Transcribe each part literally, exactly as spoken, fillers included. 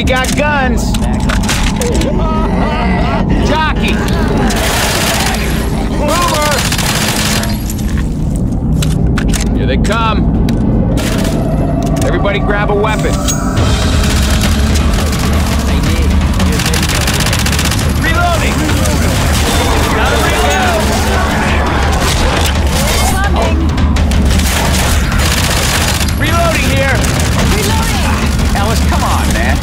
got guns. Jockey. Boomer. Here they come. Everybody grab a weapon. Reloading. Gotta reload. Reloading here. Reloading. Ellis, come on, man.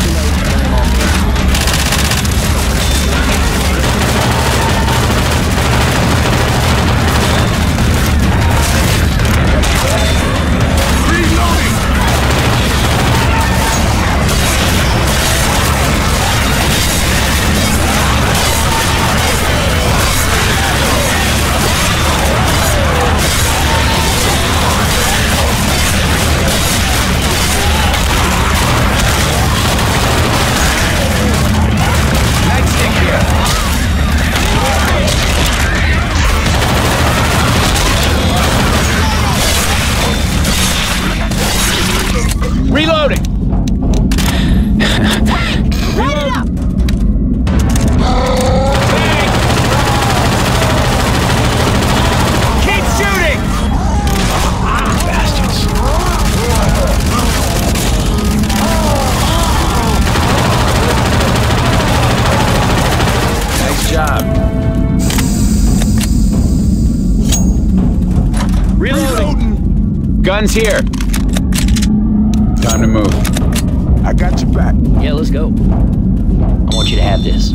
Reloading! Reload! Keep shooting! Bastards. Nice job. Reloading! Guns here. Time to move. I got your back. Yeah, let's go. I want you to have this.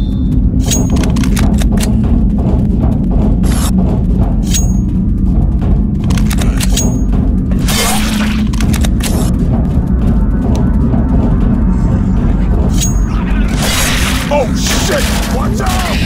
Oh, shit! Watch out!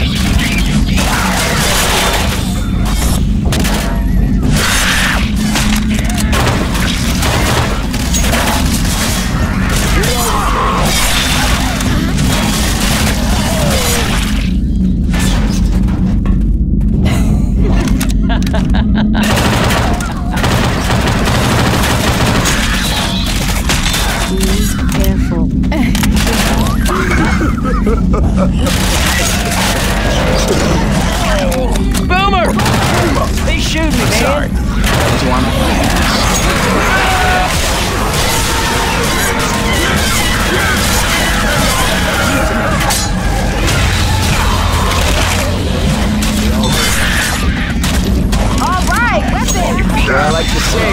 Careful. Boomer! They shoot me, man. Sorry. Just warm up my ass. All right, weapon. Sure, I like to see.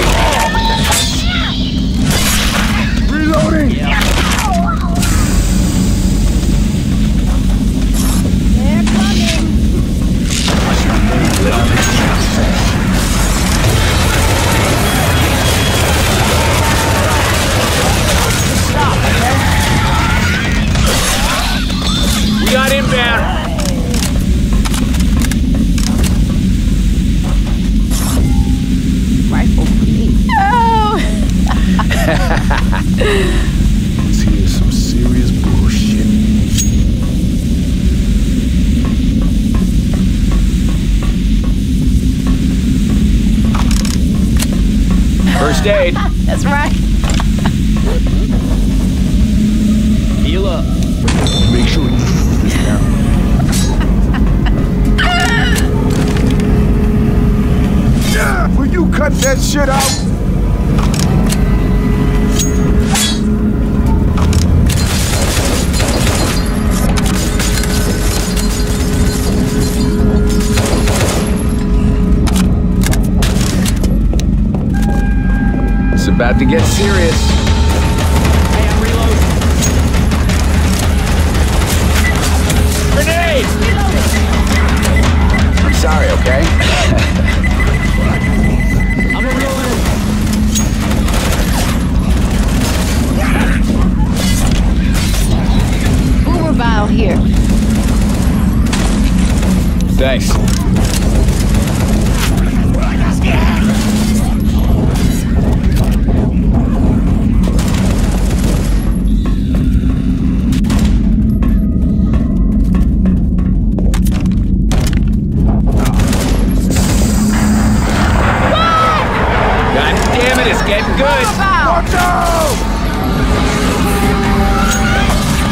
Reloading! They're coming. Stop, okay? We got inbound. Rifle for me. Oh! Let's hear some serious bullshit. First aid. That's right. Heal up. Make sure you put this down. Yeah! Will you cut that shit out? It's about to get serious. Hey, I'm reloading. Grenade! I'm sorry, okay? I'm a reloader. Boomer vial here. Thanks. Getting good. Watch out!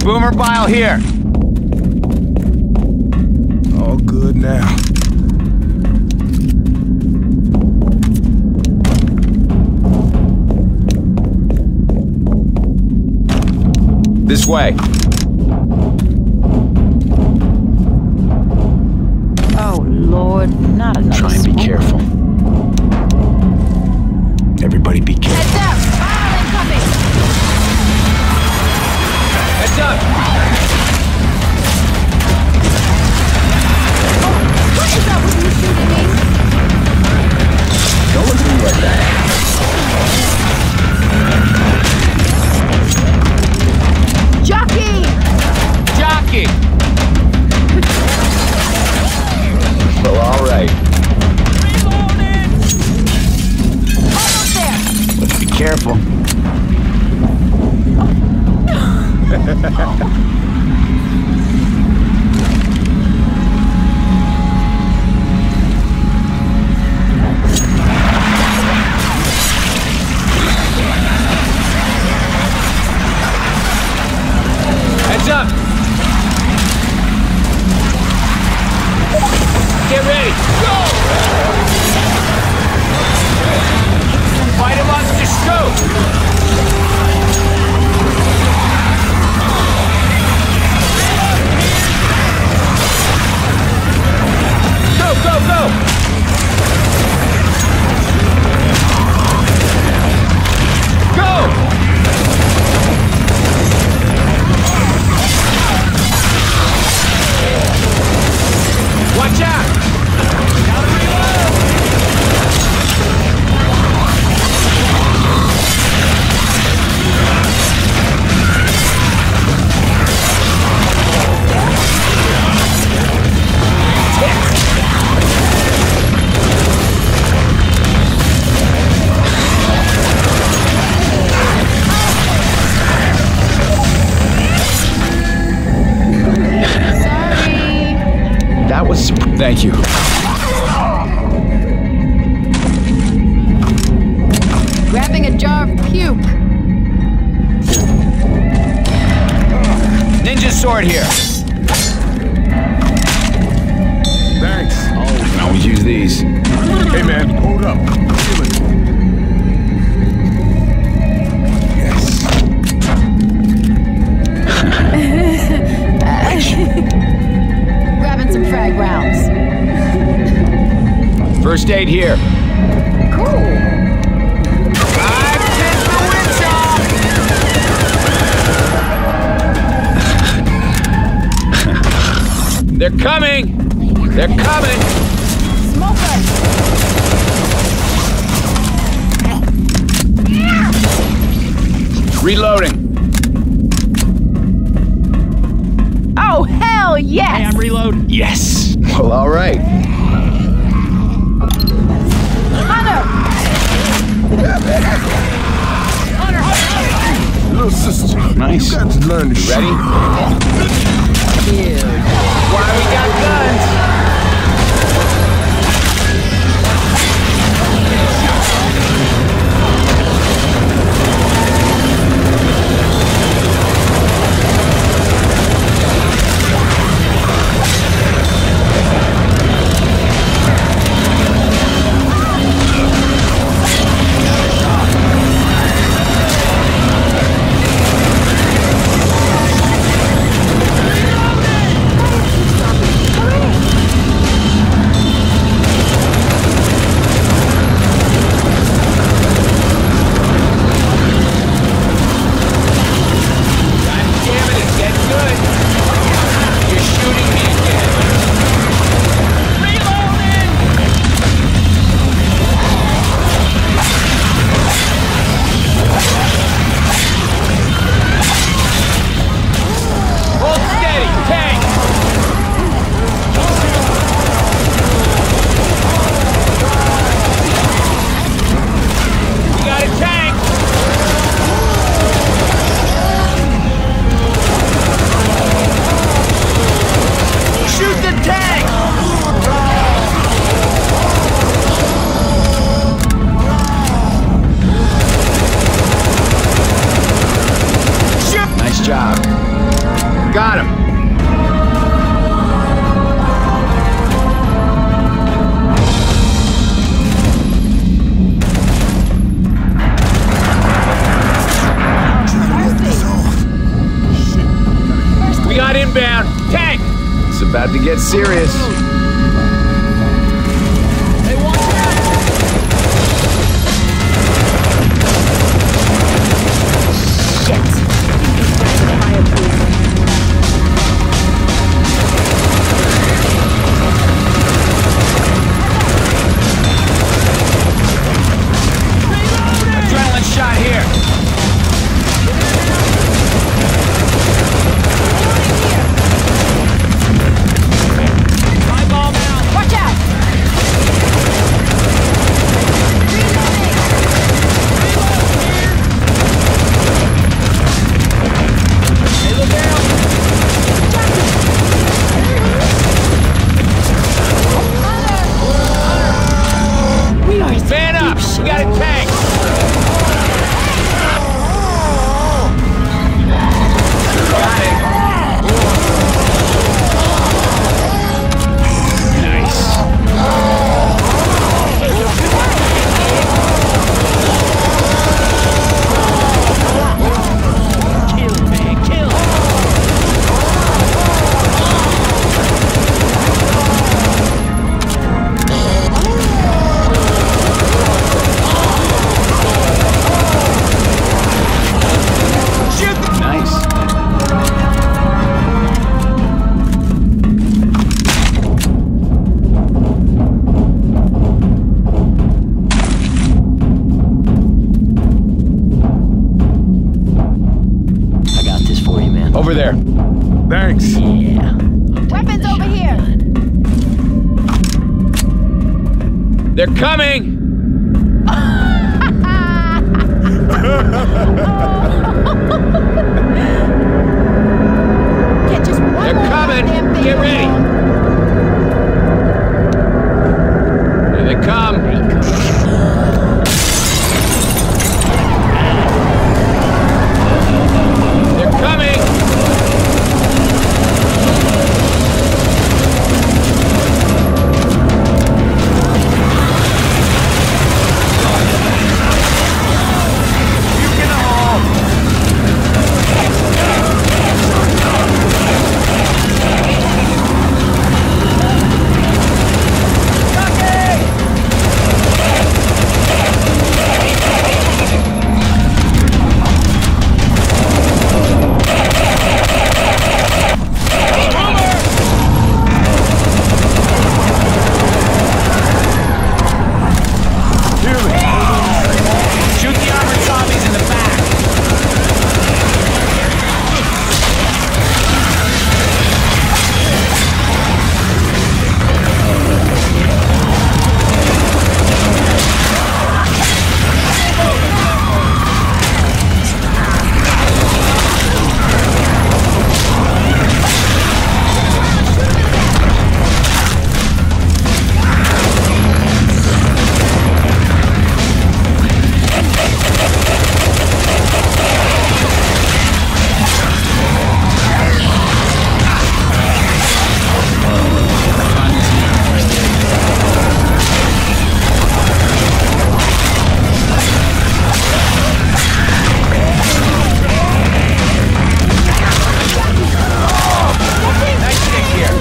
Boomer bile here. All good now. This way. Oh, Lord, not another Try and be smoke. careful. Everybody be careful. Heads up! Fire incoming! Heads up! What is up with you shooting me? Don't look at me like that. Jockey! Jockey! Well, all right. Almost there! Let's be careful. Heads up! Get ready! Go! Fight him on the scope! Go, go, go! Go! Watch out! Sorry! That was... Thank you. Grabbing a jar of puke. Ninja sword here. Thanks. Oh, can always use these. Hey, man, hold up. Feel it. Yes. Grabbing some frag rounds. First aid here. Cool. I've hit the witch off! They're coming! They're coming! Smoker! Reloading. Oh, hell yes! Hey, I'm reloading. Yes. Well, all right. Hunter! Little sister. Nice. You got to learn to shoot. Ready? Why we got guns? Got him. We got inbound. Tank! It's about to get serious. Hey, watch out! Shit. Fire, please. Adrenaline shot here. Eyeball out! Watch out. Hey, look out! We are Man up! We got a tank! Got it. Nice. Kill, man, kill! Shoot the Nice. I got this for you, man. Over there. Thanks. Yeah. Weapons over here. They're coming! Get just one They're more coming! goddamn thing Get ready! going. Here they come! They're coming! Shoot the armored zombies in the back! Nice kick here.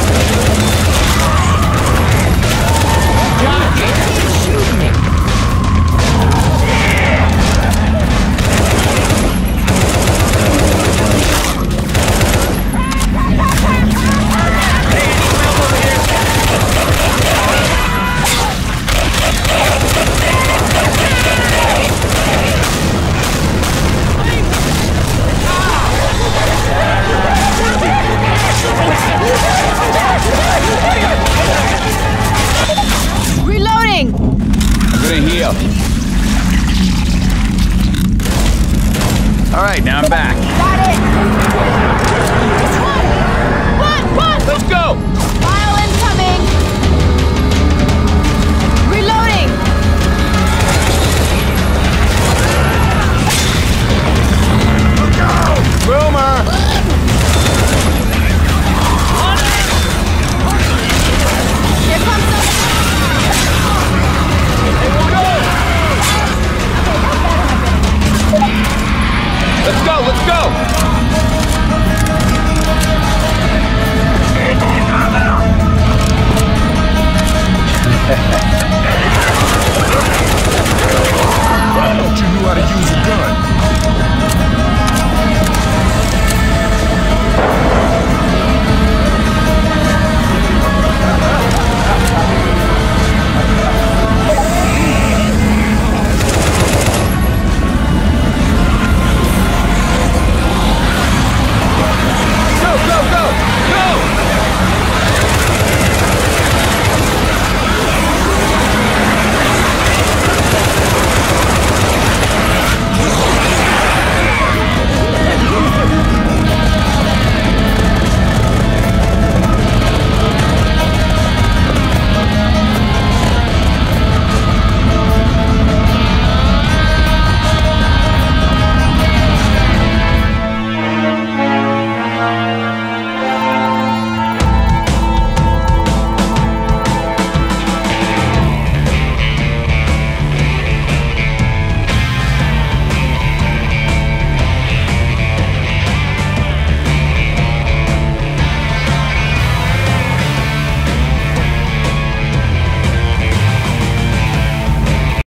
Reloading. I'm gonna heal. All right, now I'm back. Got it.